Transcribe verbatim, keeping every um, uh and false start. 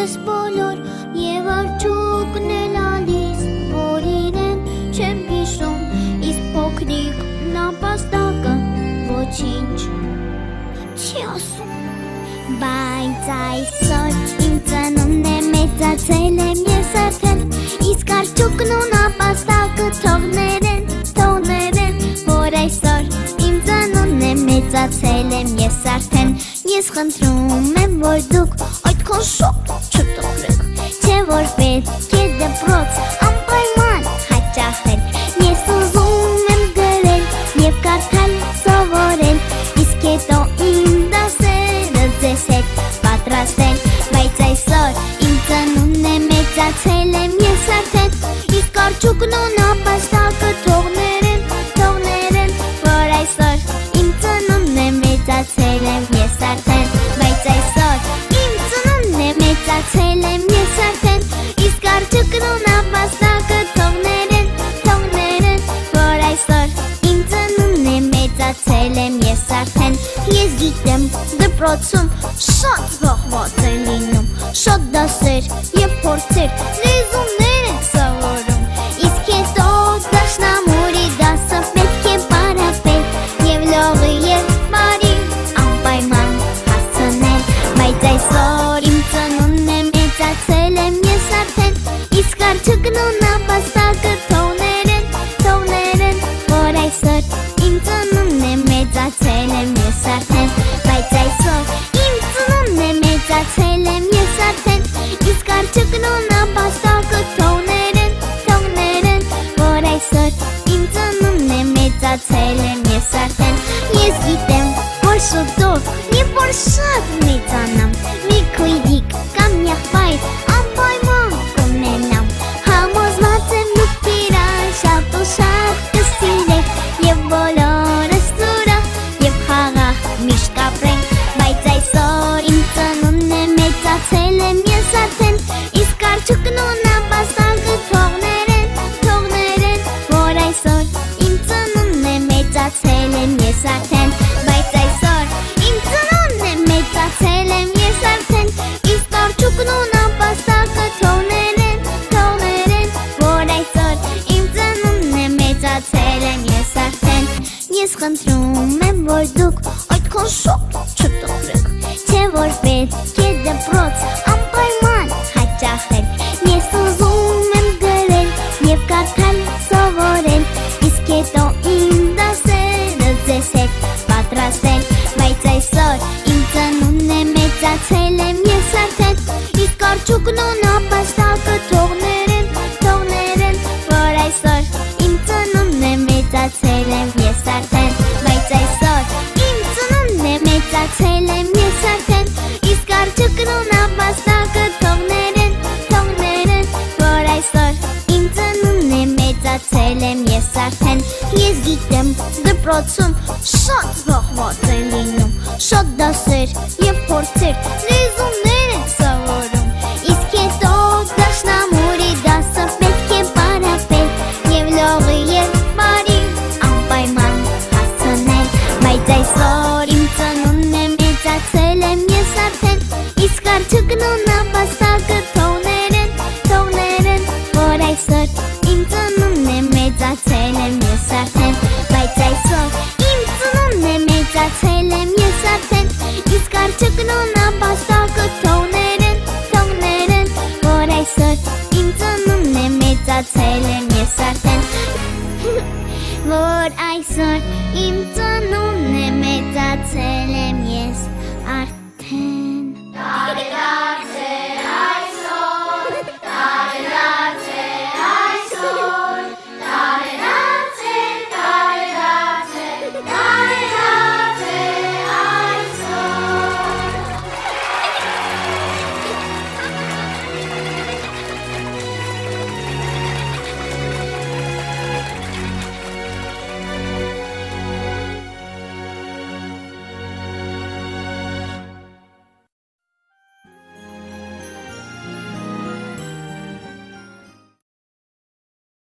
ես բոլոր Եվ արջուկն է լալիս Որ իրեն չեմ հիշում Իսկ փոքրիկ նապաստակը Ոչինչ չի ասում Բայց այսօր իմ ծնունն է մեծացել եմ ես արդեն Իսկ արջուկն ու նապաստակը թողներեն, թողներեն Որ այսօր իմ ծնունն է մեծացել եմ ես արդեն Ես խնդրում եմ որ դուք այդքան շատ չտխրեք Չէ որ պետք է դպրոց անպայման հաճախել Ես ուզում եմ գրել և կարդալ սովորել Իսկ հետո իմ դասերը ձեզ հետ պատրաստել Բայց այսօր իմ ծնունն է մեծացել եմ ես արդեն Իսկ արջուկն ու նապաստակը թողներեն, թողներեն Որ այսօր իմ ծնունն է մեծացել եմ ես արդեն Բայց այսօր իմ ծնունն է մեծացել եմ ես արդեն Իսկ արջուկն ու նապաստակը թողներեն, թողներեն Որ այսօր իմ ծնունն է մեծացել եմ ես արդեն Ես գիտեմ դպրոցում շատ զբաղված են լինում Շատ դասեր և փորձեր լեզուներ են սովորում Իսկ հետո դաշնամուրի դասը պետք է պարապել Եվ լողը և բարի անպայման հասցնել Բայց այսօր իմ ծնունն է մեծացել եմ ես արդեն Իսկ արջուկն ու նապաստակը թողներեն, թողներեն Որ այսօր իմ ծնունն է մեծացել եմ ես արդեն Բայց այսօր իմ ծնունն է մեծացել եմ ես արդեն Իսկ արջուկն ու նապաստակը թողներեն, թողներեն Որ այսօր իմ ծնունն է մեծացել եմ ես արդեն Ես գիտեմ որ շուտով և որ շատ մեծանամ Մի քույրիկ կամ եղբայր անպայման կունենամ Համոզված եմ դուք իրար շատ ու շատ կսիրեք Եվ բոլորս ուրախ և խաղաղ միշտ կապրենք Բայց այսօր իմ ծնունն է մեծացել եմ ես արդեն Իսկ արջուկն ու նապաստակը թողներեն, թողներեն Որ այսօր իմ ծնունն է մեծացել եմ ես արդեն Բայց այսօր իմ ծնունն է մեծացել եմ ես արդեն Իսկ արջուկն ու նապաստակը թողներեն, թողներեն Որ այսօր իմ ծնունն է մեծացել եմ ես արդեն Ես խնդրում եմ որ դուք այդքան շատ չտխրեք Չէ որ պետք է դպրոց անպայման հաճախել Ես ուզում եմ գրել և կարդալ սովորել Իսկ հետո իմ դասերը ձեզ հետ պատրաստել Բայց այսօր իմ ծնունն է մեծացել եմ ես արդեն Իսկ արջուկն ու նապաստակը թողներեն, թողներեն Որ այսօր իմ ծնունն է մեծացել եմ ես արդեն Բայց այսօր իմ ծնունն է մեծացել եմ ես արդեն Իսկ արջուկն ու նապաստակը թողներեն, թողներեն Որ այսօր իմ ծնունն է մեծացել եմ ես արդեն Ես գիտեմ դպրոցում շատ զբաղված են լինում Շատ դասեր և փորձեր լեզուներ են սովորում Իսկ հետո դաշնամուրի դասը պետք է պարապել Եվ լողը և բարի անպայման հասցնել Բայց այսօր